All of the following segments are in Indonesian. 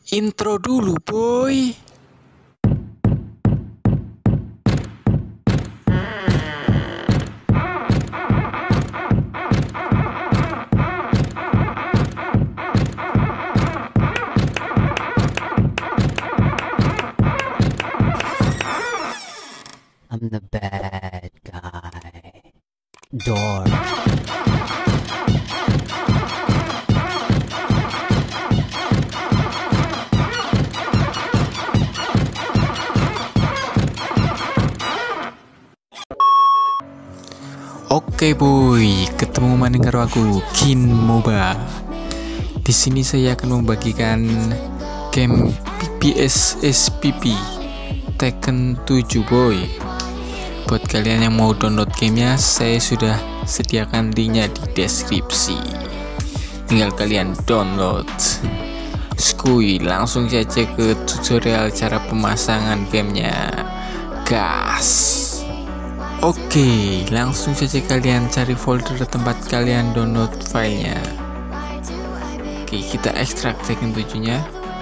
Intro dulu, boy. I'm the bad guy. Door. Oke, boy, ketemu maning karo aku Kin Moba. Di sini saya akan membagikan game PPSSPP Tekken 7, boy. Buat kalian yang mau download gamenya, saya sudah sediakan linknya di deskripsi. Tinggal kalian download. Skuy, langsung saja ke tutorial cara pemasangan gamenya. Gas. Oke, langsung saja kalian cari folder tempat kalian download filenya. Oke, kita ekstrak Tekken 7-nya.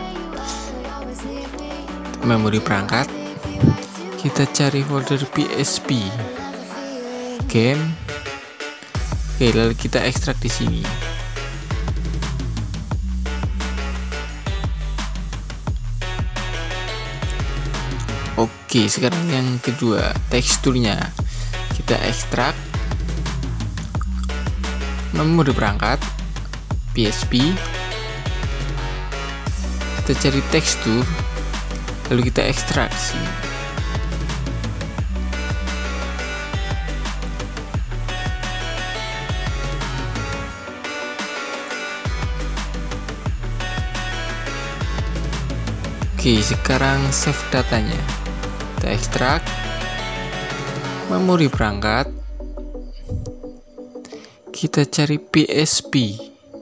Memori perangkat. Kita cari folder PSP. Game. Oke, lalu kita ekstrak di sini. Oke, sekarang yang kedua, teksturnya. Kita ekstrak memori perangkat PSP, kita cari tekstur, lalu kita ekstraksi. Oke, sekarang save datanya. Kita ekstrak memori perangkat, kita cari PSP,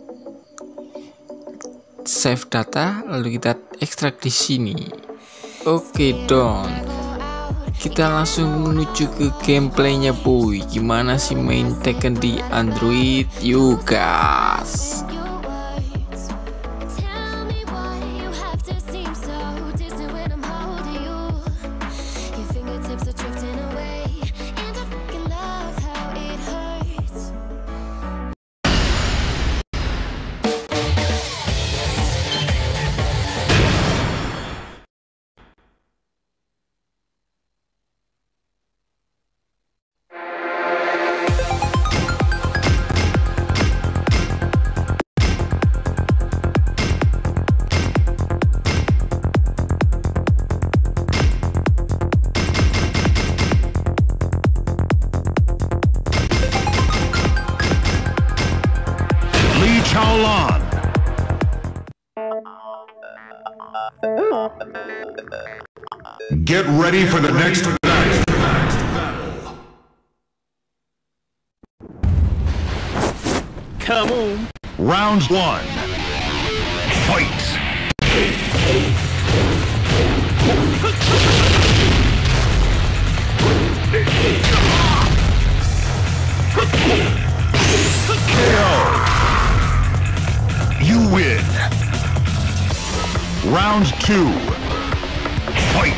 save data, lalu kita ekstrak di sini. Oke, done. Kita langsung menuju ke gameplaynya, boy. Gimana sih main Tekken di Android? Yuk, gas. Get ready for the next battle. Come on. Round 1. Fight. KO. You win. Round 2. Fight.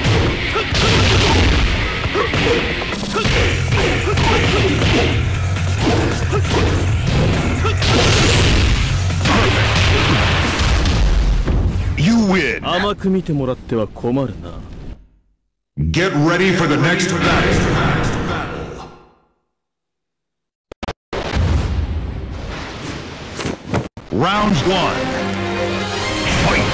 You win. 甘く見てもらっては困るな。 Get ready for the next battle. Round 1. Fight.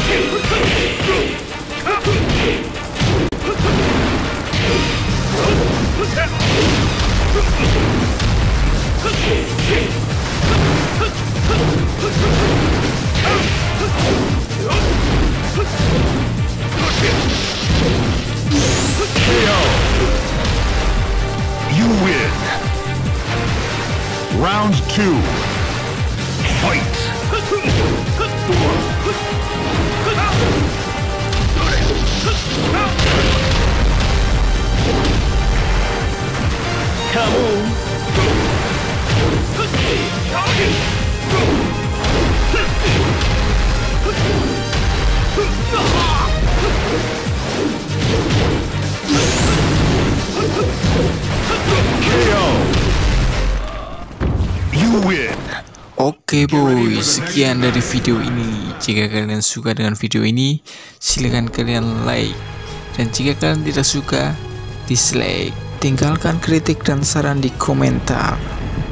KO. You win. Round 2. Fight. Come on. Oke boy, sekian dari video ini. Jika kalian suka dengan video ini, silahkan kalian like. Dan jika kalian tidak suka, dislike. Tinggalkan kritik dan saran di komentar.